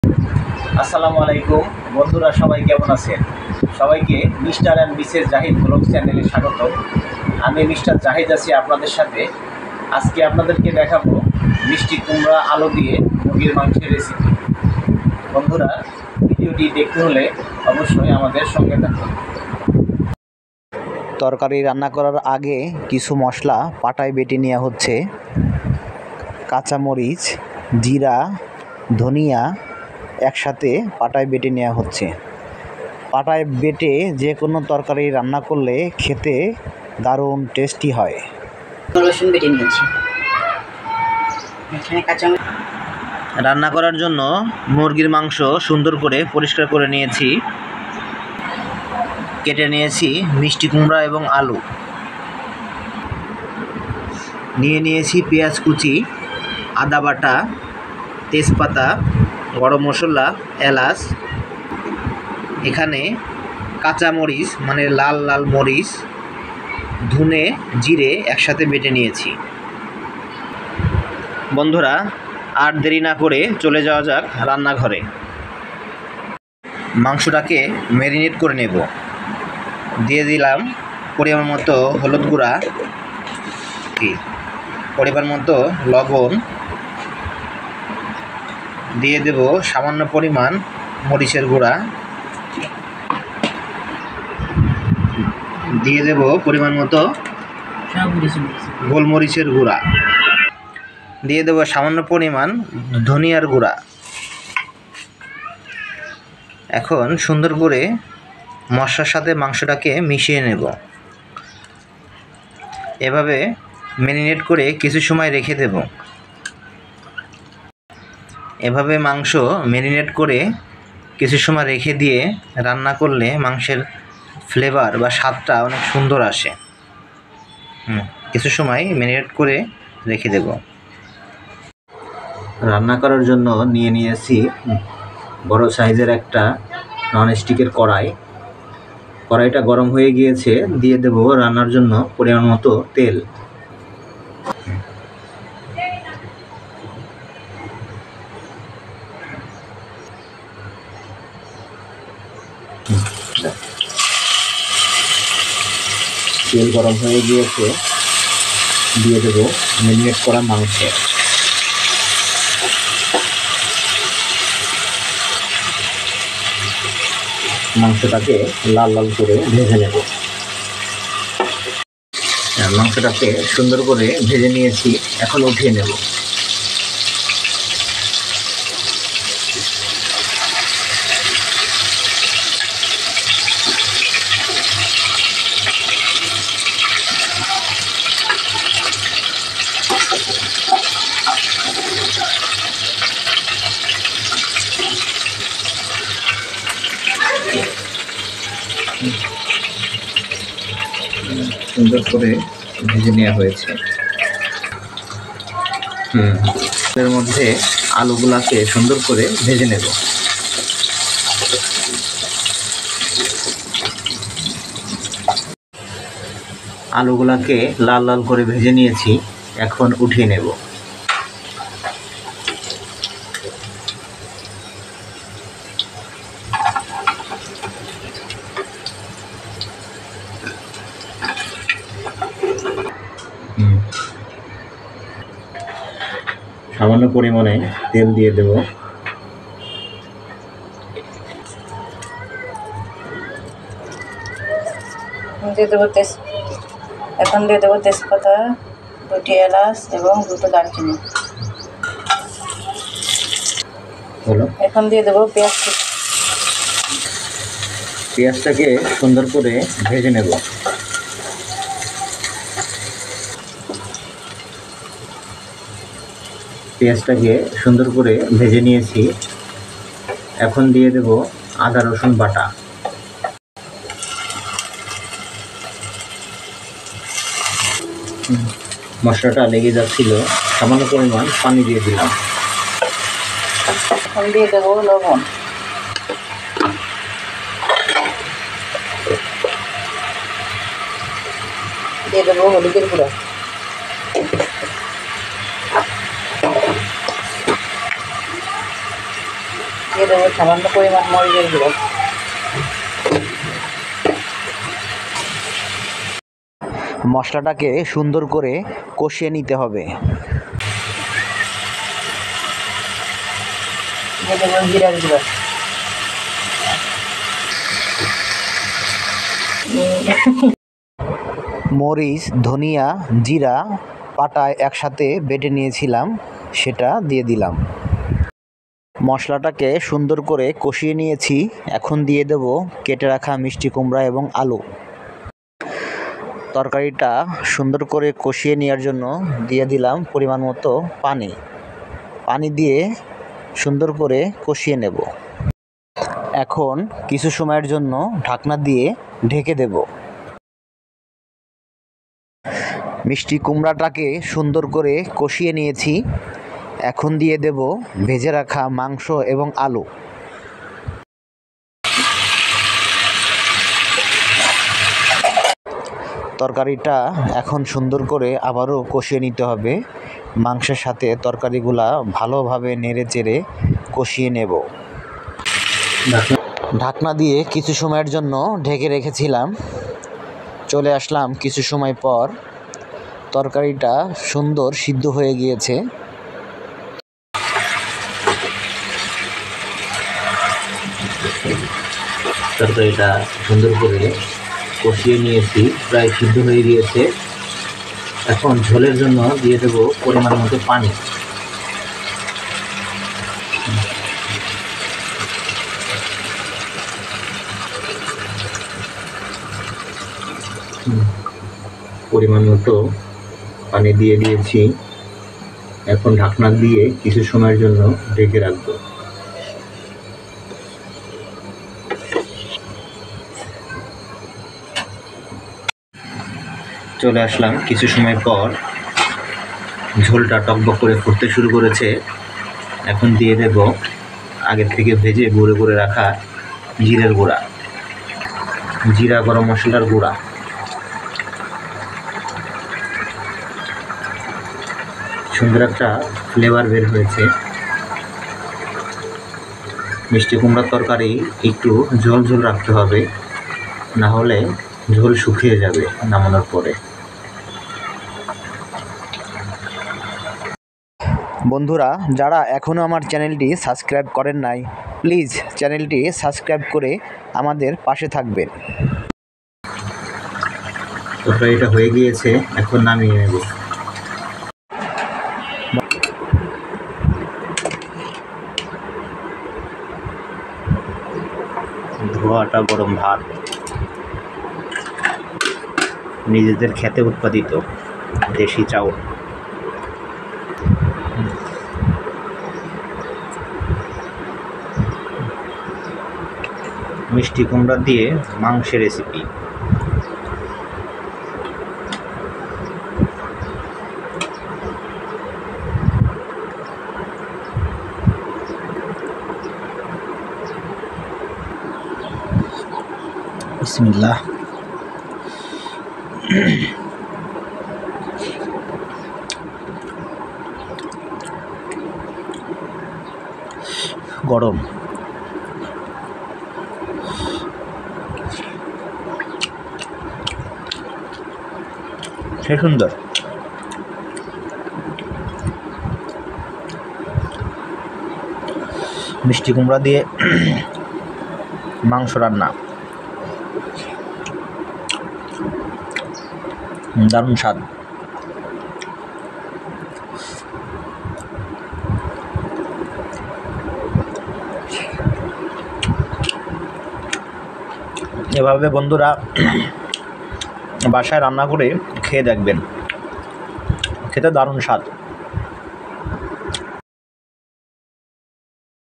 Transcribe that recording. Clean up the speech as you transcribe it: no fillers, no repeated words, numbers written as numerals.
আসসালামু আলাইকুম বন্ধুরা, সবাই কেমন আছেন? সবাইকে Mr and Mrs Zahid blog চ্যানেলে স্বাগত। আমি মিস্টার জাহিদ আছি আপনাদের সাথে। আজকে আপনাদেরকে দেখাবো মিষ্টি কুমড়া আলু দিয়ে মুরগির মাংসের রেসিপি। বন্ধুরা, ভিডিওটি দেখতে হলে অবশ্যই আমাদের সঙ্গে থাকুন। তরকারি রান্না করার আগে কিছু মশলা পাটায় বেটে নেওয়া হচ্ছে। কাঁচামরিচ, জিরা, ধনিয়া একসাথে পাটায় বেটে নেওয়া হচ্ছে। পাটায় বেটে যে কোনো তরকারি রান্না করলে খেতে দারুণ টেস্টি হয়। রসুন বেটে নিয়েছি, এখানে কাঁচা রান্না করার জন্য মুরগির মাংস সুন্দর করে পরিষ্কার করে নিয়েছি। কেটে নিয়েছি মিষ্টি কুমড়া এবং আলু। নিয়েছি পেঁয়াজ কুচি, আদা বাটা, তেজপাতা, গরম মশলা, এলাচ। এখানে কাঁচা মরিচ মানে লাল লাল মরিচ, ধনে, জিরে একসাথে বেটে নিয়েছি। বন্ধুরা, আর দেরি না করে চলে যাওয়া যাক রান্নাঘরে। মাংসটাকে ম্যারিনেট করে নেব। দিয়ে দিলাম পরিমাণ মতো হলুদ গুঁড়া, পরিমাণ মতো লবণ, দিয়ে দেব সামান্য পরিমাণ মরিচের গুঁড়া, দিয়ে দেব পরিমাণ মতো গোলমরিচের গুঁড়া, দিয়ে দেব সামান্য পরিমাণ ধনিয়ার গুঁড়া। এখন সুন্দর করে মশলার সাথে মাংসটাকে মিশিয়ে নেব। এভাবে ম্যারিনেট করে কিছু সময় রেখে দেব। এভাবে মাংস ম্যারিনেট করে কিছু সময় রেখে দিয়ে রান্না করলে মাংসের ফ্লেভার বা স্বাদটা অনেক সুন্দর আসে। কিছু সময় ম্যারিনেট করে রেখে দেব। রান্না করার জন্য নিয়েছি বড় সাইজের একটা ননস্টিকের কড়াই। কড়াইটা গরম হয়ে গিয়েছে, দিয়ে দেব রান্নার জন্য পরিমাণ মতো তেল। তেল গরম হয়ে গিয়েছে, দিয়ে দেব ম্যারিনেট করা মাংস। মাংসটাকে লাল লাল করে ভেজে নেব। মাংসটাকে সুন্দর করে ভেজে নিয়েছি, এখন উঠিয়ে নেব। সুন্দর করে ভেজে নেওয়া হয়েছে। এর মধ্যে আলুগুলাকে সুন্দর করে ভেজে নেব। আলুগুলাকে লাল লাল করে ভেজে নিয়েছি, এখন উঠিয়ে নেব। সামান্য পরিমাণে তেল দিয়ে দেব। এখন দিয়ে দেবো তেজপাতা, 2টি এলাচ এবং 2টো দারচিনি। এখন দিয়ে দেবো পেঁয়াজ। পেঁয়াজটাকে সুন্দর করে ভেজে নেব। পেঁয়াজটাকে সুন্দর করে ভেজে নিয়েছি, এখন দিয়ে দেব আদা রসুন বাটা। মশলাটা লেগে যাচ্ছিল, সামান্য পরিমাণ পানি দিয়ে দিলাম। এখন দিয়ে দেবো লবণ, দিয়ে দেবো হলুদের গুঁড়া, দিয়ে দেবো সামান্য পরিমাণ মরিচের গুঁড়ো। মশলাটাকে সুন্দর করে কষিয়ে নিতে হবে। দিয়ে দেবো জিরার গুঁড়ো। মরিচ, ধনিয়া, জিরা পাটায় একসাথে বেটে নিয়েছিলাম, সেটা দিয়ে দিলাম। মশলাটাকে সুন্দর করে কষিয়ে নিয়েছি। এখন দিয়ে দেব কেটে রাখা মিষ্টি কুমড়া এবং আলু। তরকারিটা সুন্দর করে কষিয়ে নেওয়ার জন্য দিয়ে দিলাম পরিমাণ মতো পানি। পানি দিয়ে সুন্দর করে কষিয়ে নেব। এখন কিছু সময়ের জন্য ঢাকনা দিয়ে ঢেকে দেব। মিষ্টি কুমড়াটাকে সুন্দর করে কষিয়ে নিয়েছি। এখন দিয়ে দেব ভেজে রাখা মাংস এবং আলু। তরকারিটা এখন সুন্দর করে আবারও কষিয়ে নিতে হবে। মাংসের সাথে তরকারিগুলা ভালোভাবে নেড়ে চেড়ে কষিয়ে নেব। ঢাকনা দিয়ে কিছু সময়ের জন্য ঢেকে রেখেছিলাম। চলে আসলাম কিছু সময় পর। তরকারিটা সুন্দর সিদ্ধ হয়ে গিয়েছে। তরকারিটা সুন্দর করে কষিয়ে নিয়েছি, প্রায় সিদ্ধ হয়ে গিয়েছে। এখন ঝোলের জন্য দিয়ে দেব পরিমাণ মতো পানি। পরিমাণ মতো পানি দিয়ে দিয়েছি। এখন ঢাকনা দিয়ে কিছু সময়ের জন্য ঢেকে রাখবো। চলে আসলাম কিছু সময় পর। ঝোলটা টকবক করে ফুটতে শুরু করেছে। এখন দিয়ে দেব আগের থেকে ভেজে গুঁড়ো করে রাখা জিরের গুঁড়া, জিরা গরম মশলার গুঁড়া। সুন্দর একটা ফ্লেভার বের হয়েছে। মিষ্টি কুমড়ার তরকারি একটু ঝোল ঝোল রাখতে হবে, না হলে ঝোল শুকিয়ে যাবে নামানোর পরে। বন্ধুরা, যারা এখনও আমার চ্যানেলটি সাবস্ক্রাইব করেন নাই, প্লিজ চ্যানেলটি সাবস্ক্রাইব করে আমাদের পাশে থাকবেন। তরকারিটা হয়ে গিয়েছে, এখন নামিয়ে নেব। ধোয়াটা গরম ভাত, নিজেদের খেতে উৎপাদিত দেশি চাউল। মিষ্টি কুমড়া দিয়ে মাংসের রেসিপি। বিসমিল্লাহ। গরম। সে সুন্দর। মিষ্টি কুমড়া দিয়ে মাংস রান্না, দারুণ স্বাদ। এভাবে বন্ধুরা বাসায় রান্না করে খেয়ে দেখবেন, খেতে দারুণ স্বাদ।